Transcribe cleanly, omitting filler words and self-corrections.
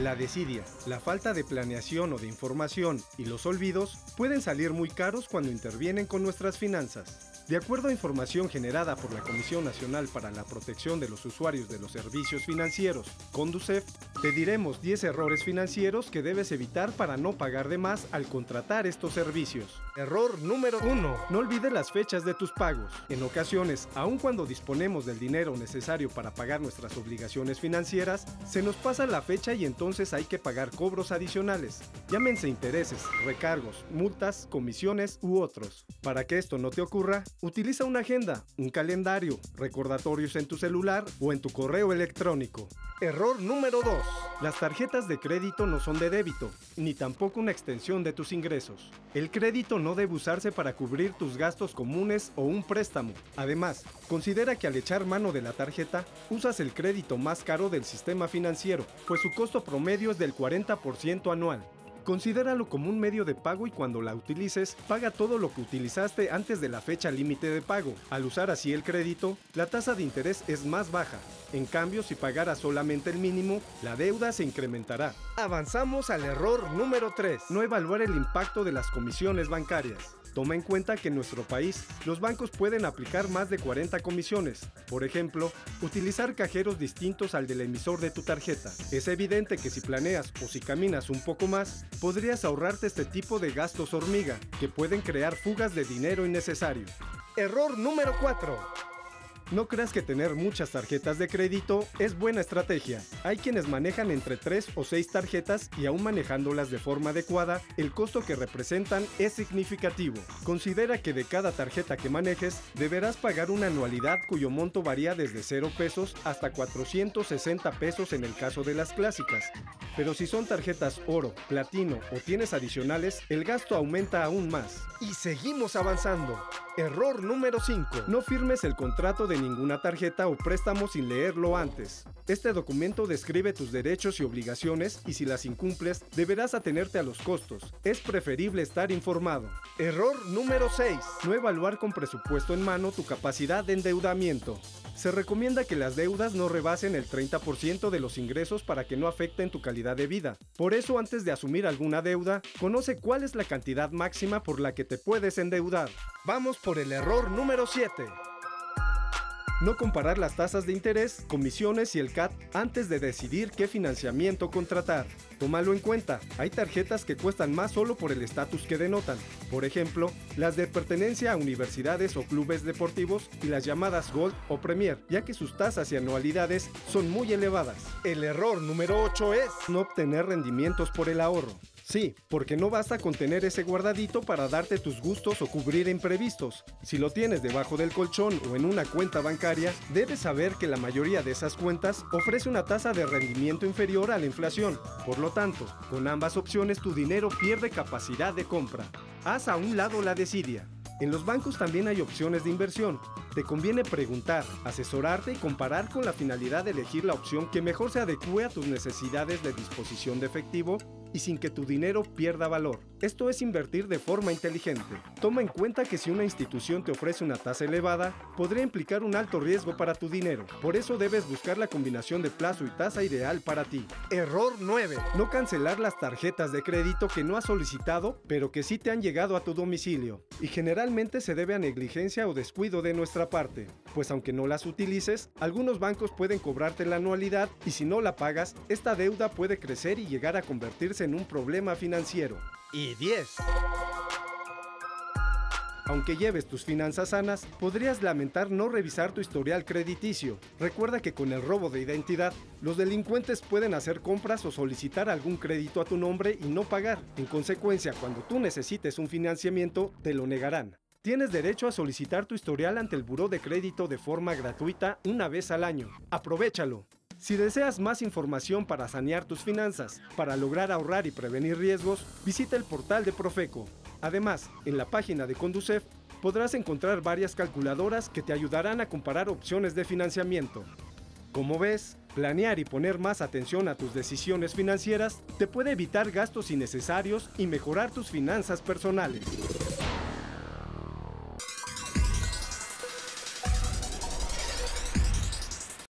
La desidia, la falta de planeación o de información y los olvidos pueden salir muy caros cuando intervienen con nuestras finanzas. De acuerdo a información generada por la Comisión Nacional para la Protección de los Usuarios de los Servicios Financieros, Conducef, te diremos 10 errores financieros que debes evitar para no pagar de más al contratar estos servicios. Error número 1. No olvides las fechas de tus pagos. En ocasiones, aun cuando disponemos del dinero necesario para pagar nuestras obligaciones financieras, se nos pasa la fecha y entonces hay que pagar cobros adicionales. Llámense intereses, recargos, multas, comisiones u otros. Para que esto no te ocurra, utiliza una agenda, un calendario, recordatorios en tu celular o en tu correo electrónico. Error número 2. Las tarjetas de crédito no son de débito, ni tampoco una extensión de tus ingresos. El crédito no debe usarse para cubrir tus gastos comunes o un préstamo. Además, considera que al echar mano de la tarjeta, usas el crédito más caro del sistema financiero, pues su costo promedio es del 40% anual. Considéralo como un medio de pago y cuando la utilices, paga todo lo que utilizaste antes de la fecha límite de pago. Al usar así el crédito, la tasa de interés es más baja. En cambio, si pagaras solamente el mínimo, la deuda se incrementará. Avanzamos al error número 3. No evaluar el impacto de las comisiones bancarias. Toma en cuenta que en nuestro país, los bancos pueden aplicar más de 40 comisiones. Por ejemplo, utilizar cajeros distintos al del emisor de tu tarjeta. Es evidente que si planeas o si caminas un poco más, podrías ahorrarte este tipo de gastos hormiga, que pueden crear fugas de dinero innecesario. Error número 4. No creas que tener muchas tarjetas de crédito es buena estrategia. Hay quienes manejan entre 3 o 6 tarjetas y aún manejándolas de forma adecuada, el costo que representan es significativo. Considera que de cada tarjeta que manejes, deberás pagar una anualidad cuyo monto varía desde 0 pesos hasta 460 pesos en el caso de las clásicas. Pero si son tarjetas oro, platino o tienes adicionales, el gasto aumenta aún más. Y seguimos avanzando. Error número 5. No firmes el contrato de ninguna tarjeta o préstamo sin leerlo antes. Este documento describe tus derechos y obligaciones y si las incumples, deberás atenerte a los costos. Es preferible estar informado. Error número 6. No evaluar con presupuesto en mano tu capacidad de endeudamiento. Se recomienda que las deudas no rebasen el 30% de los ingresos para que no afecten tu calidad de vida. Por eso, antes de asumir alguna deuda, conoce cuál es la cantidad máxima por la que te puedes endeudar. Vamos por el error número 7. No comparar las tasas de interés, comisiones y el CAT antes de decidir qué financiamiento contratar. Tómalo en cuenta, hay tarjetas que cuestan más solo por el estatus que denotan. Por ejemplo, las de pertenencia a universidades o clubes deportivos y las llamadas Gold o Premier, ya que sus tasas y anualidades son muy elevadas. El error número 8 es no obtener rendimientos por el ahorro. Sí, porque no basta con tener ese guardadito para darte tus gustos o cubrir imprevistos. Si lo tienes debajo del colchón o en una cuenta bancaria, debes saber que la mayoría de esas cuentas ofrece una tasa de rendimiento inferior a la inflación. Por lo tanto, con ambas opciones tu dinero pierde capacidad de compra. Haz a un lado la desidia. En los bancos también hay opciones de inversión. Te conviene preguntar, asesorarte y comparar con la finalidad de elegir la opción que mejor se adecue a tus necesidades de disposición de efectivo y sin que tu dinero pierda valor. Esto es invertir de forma inteligente. Toma en cuenta que si una institución te ofrece una tasa elevada, podría implicar un alto riesgo para tu dinero. Por eso debes buscar la combinación de plazo y tasa ideal para ti. Error 9. No cancelar las tarjetas de crédito que no has solicitado, pero que sí te han llegado a tu domicilio. Y generalmente se debe a negligencia o descuido de nuestra parte, pues aunque no las utilices, algunos bancos pueden cobrarte la anualidad y si no la pagas, esta deuda puede crecer y llegar a convertirse en un problema financiero. Y 10. Aunque lleves tus finanzas sanas, podrías lamentar no revisar tu historial crediticio. Recuerda que con el robo de identidad, los delincuentes pueden hacer compras o solicitar algún crédito a tu nombre y no pagar. En consecuencia, cuando tú necesites un financiamiento, te lo negarán. Tienes derecho a solicitar tu historial ante el Buró de Crédito de forma gratuita una vez al año. ¡Aprovechalo! Si deseas más información para sanear tus finanzas, para lograr ahorrar y prevenir riesgos, visita el portal de Profeco. Además, en la página de Conducef podrás encontrar varias calculadoras que te ayudarán a comparar opciones de financiamiento. Como ves, planear y poner más atención a tus decisiones financieras te puede evitar gastos innecesarios y mejorar tus finanzas personales.